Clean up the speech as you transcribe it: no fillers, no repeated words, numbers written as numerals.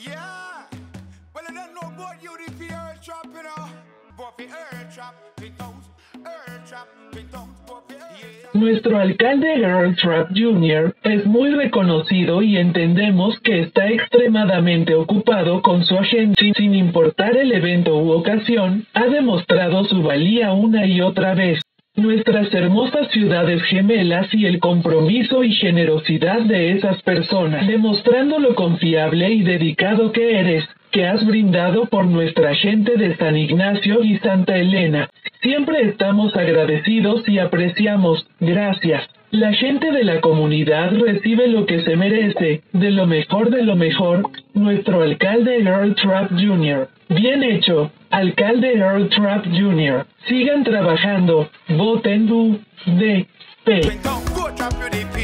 Yeah. Well, I don't know about you, the earth trap, you know. But the earth trap, the tongues, earth trap, the tongues, but the earth trap. Nuestro alcalde Earl Trapp Jr. es muy reconocido y entendemos que está extremadamente ocupado con su agenda sin importar el evento u ocasión, ha demostrado su valía una y otra vez. Nuestras hermosas ciudades gemelas y el compromiso y generosidad de esas personas, demostrando lo confiable y dedicado que eres, que has brindado por nuestra gente de San Ignacio y Santa Elena. Siempre estamos agradecidos y apreciamos. Gracias. La gente de la comunidad recibe lo que se merece, de lo mejor, nuestro alcalde Earl Trapp Jr. Bien hecho, alcalde Earl Trapp Jr. Sigan trabajando. Voten UDP.